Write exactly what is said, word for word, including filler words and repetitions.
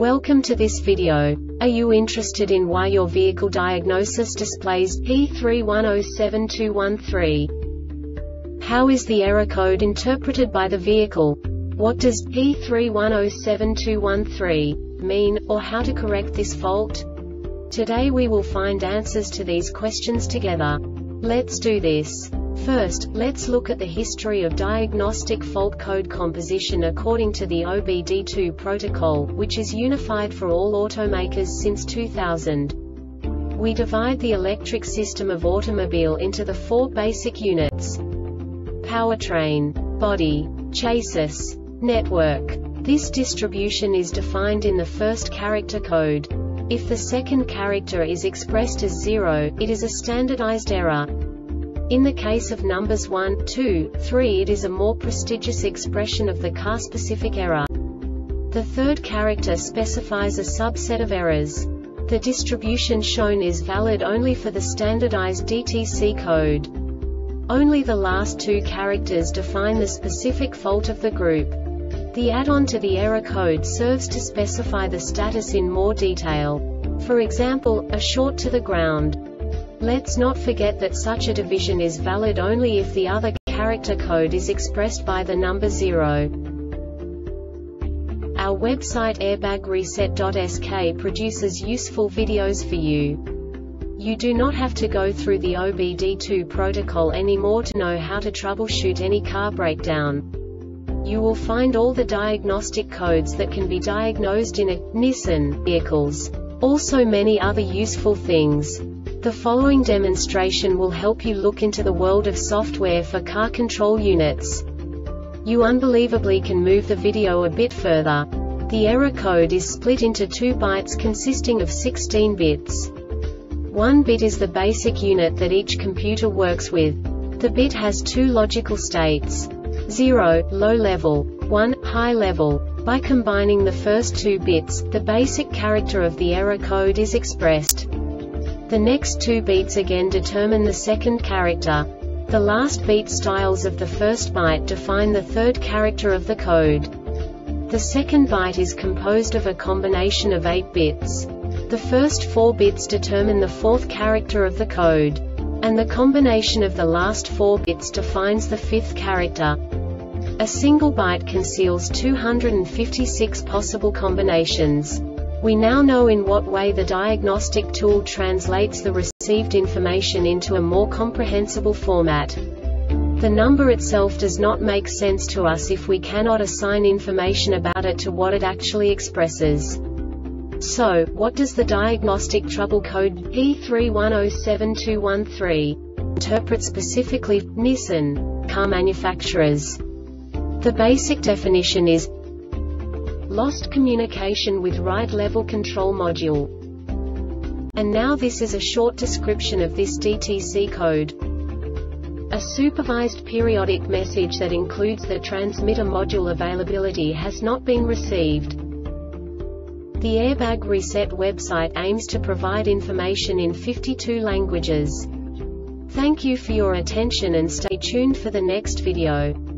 Welcome to this video. Are you interested in why your vehicle diagnosis displays P three one zero seven two one three? How is the error code interpreted by the vehicle? What does P three one zero seven two one three mean, or how to correct this fault? Today we will find answers to these questions together. Let's do this. First, let's look at the history of diagnostic fault code composition according to the O B D two protocol, which is unified for all automakers since two thousand. We divide the electric system of automobile into the four basic units: powertrain, body, chassis, network. This distribution is defined in the first character code. If the second character is expressed as zero, it is a standardized error. In the case of numbers one, two, three, it is a more prestigious expression of the car-specific error. The third character specifies a subset of errors. The distribution shown is valid only for the standardized D T C code. Only the last two characters define the specific fault of the group. The add-on to the error code serves to specify the status in more detail. For example, a short to the ground. Let's not forget that such a division is valid only if the other character code is expressed by the number zero. Our website airbag reset dot S K produces useful videos for you. You do not have to go through the O B D two protocol anymore to know how to troubleshoot any car breakdown. You will find all the diagnostic codes that can be diagnosed in a Nissan vehicles. Also many other useful things. The following demonstration will help you look into the world of software for car control units. You unbelievably can move the video a bit further. The error code is split into two bytes consisting of sixteen bits. One bit is the basic unit that each computer works with. The bit has two logical states: zero, low level, one, high level. By combining the first two bits, the basic character of the error code is expressed. The next two beats again determine the second character. The last beat styles of the first byte define the third character of the code. The second byte is composed of a combination of eight bits. The first four bits determine the fourth character of the code. And the combination of the last four bits defines the fifth character. A single byte conceals two hundred fifty-six possible combinations. We now know in what way the diagnostic tool translates the received information into a more comprehensible format. The number itself does not make sense to us if we cannot assign information about it to what it actually expresses. So, what does the diagnostic trouble code P three one zero seven two one three interpret specifically for Nissan car manufacturers? The basic definition is lost communication with right level control module. And now this is a short description of this D T C code. A supervised periodic message that includes the transmitter module availability has not been received. The Airbag Reset website aims to provide information in fifty-two languages. Thank you for your attention and stay tuned for the next video.